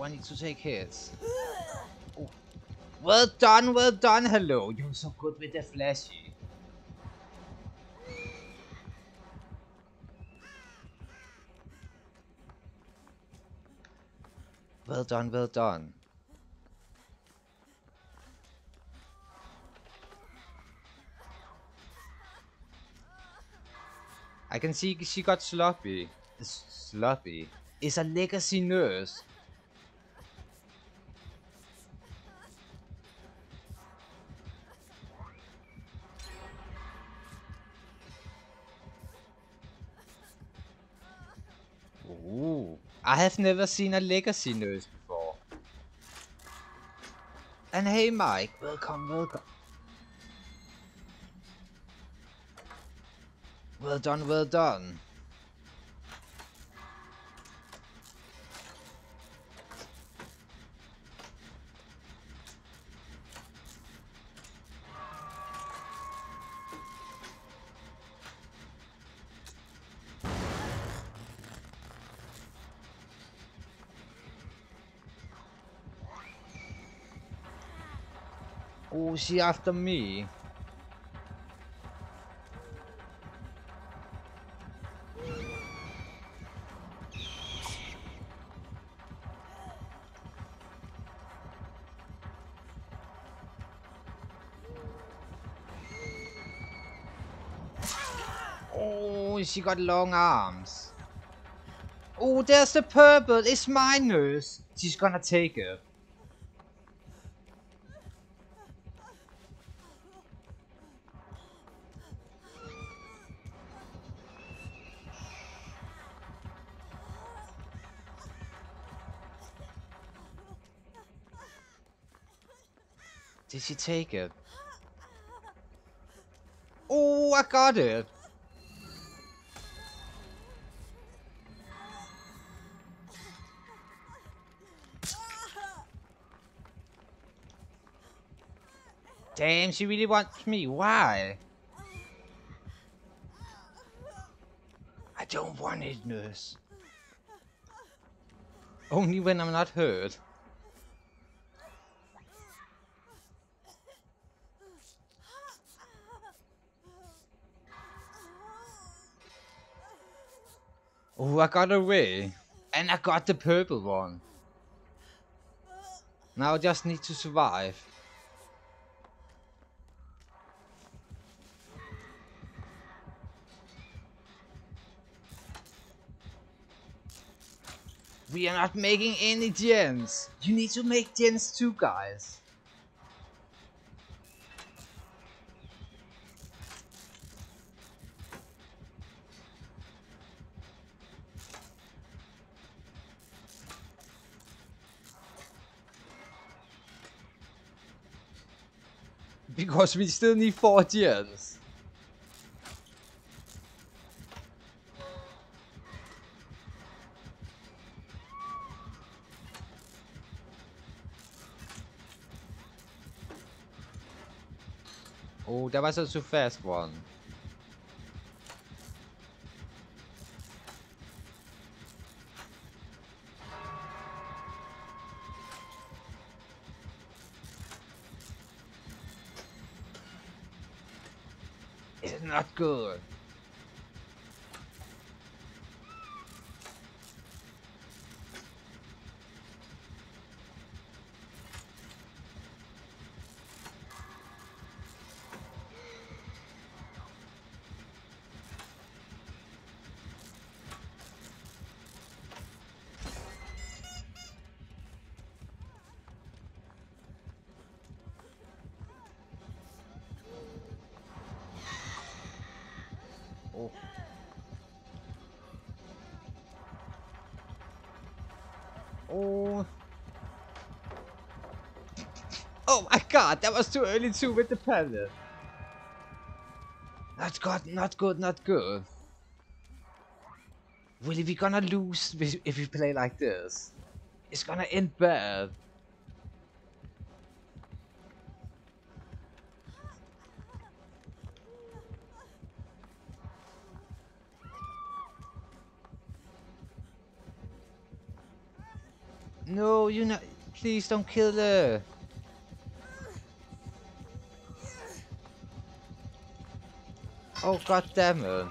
I need to take hits. Oh. Well done, hello. You're so good with the flashy. Well done. I can see she got sloppy. Sloppy is a legacy nurse. Ooh, I have never seen a legacy nurse before. And hey Mike, welcome. Well done. Oh, she after me. Oh, she got long arms. Oh, there's the purple. It's my nurse. She's gonna take it. Did she take it? Oh, I got it. Damn, she really wants me. Why? I don't want it, nurse. Only when I'm not hurt. Oh, I got away. And I got the purple one. Now I just need to survive. We are not making any gens. You need to make gens too, guys. Because we still need 4 gens. Oh, that was a too fast one. It's not good. Oh. Oh. Oh my god, that was too early too with the pallet. Not good. Really, we gonna lose if we play like this. It's gonna end bad. No, you not. Please don't kill her. Oh god damn it.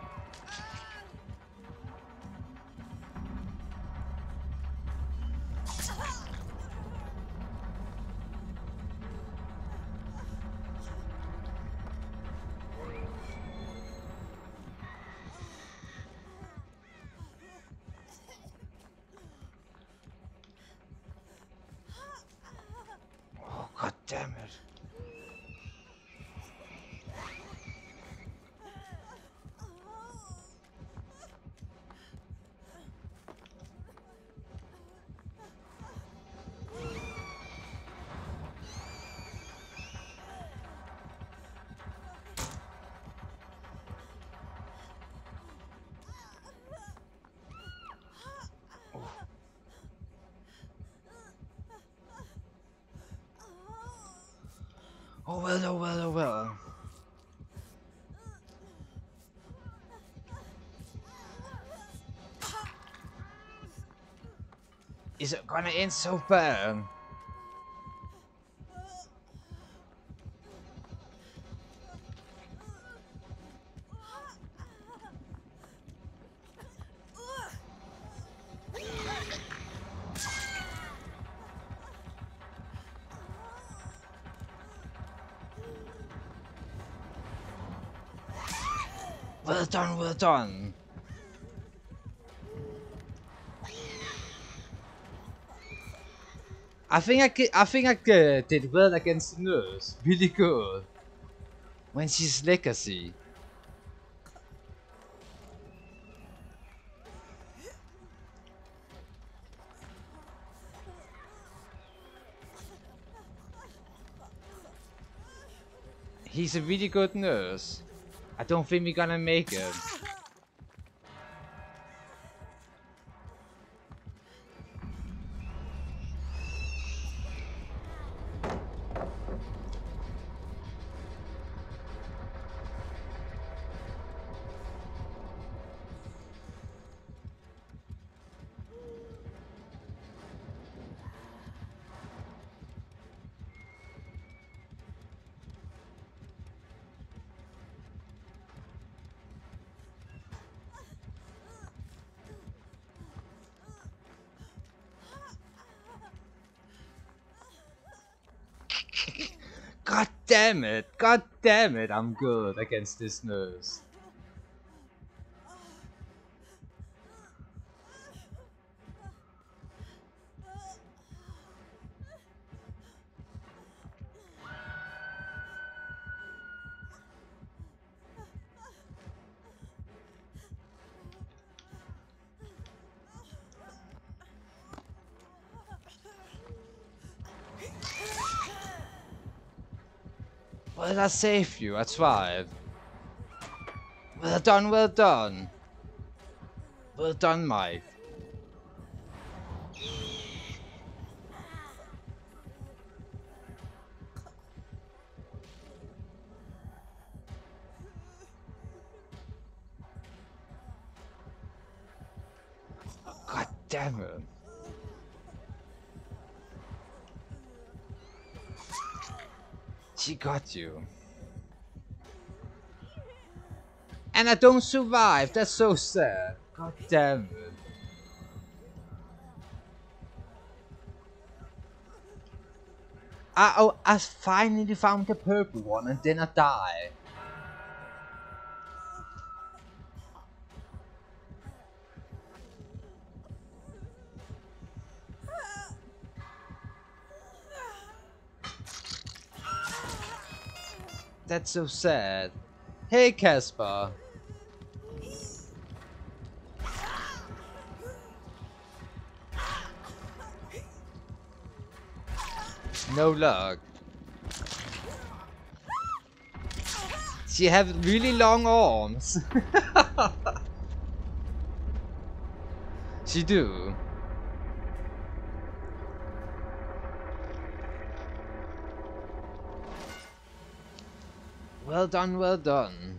Oh god damn it. Oh well, oh well, oh well. Is it gonna end so bad? Well done, well done. I think I did well against the nurse. Really good. When she's legacy. He's a really good nurse. I don't think we're gonna make it. God damn it! God damn it! I'm good against this nurse. Well, I saved you. I tried. Well done, well done. Well done, Mike. God damn it. She got you. And I don't survive. That's so sad. God damn it. I finally found the purple one and then I die. That's so sad. Hey, Casper. No luck. She have really long arms. She do. Well done, well done.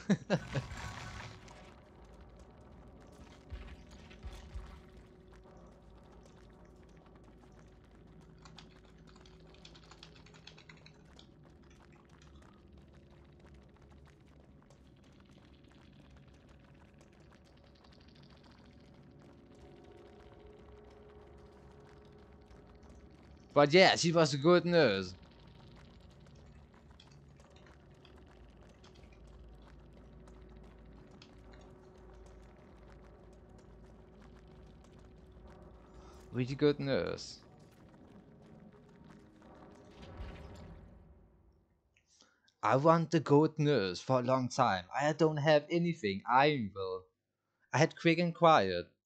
But yeah, she was a good nurse. Really good nurse. I want a good nurse for a long time. I don't have anything. I will. I had quick and quiet.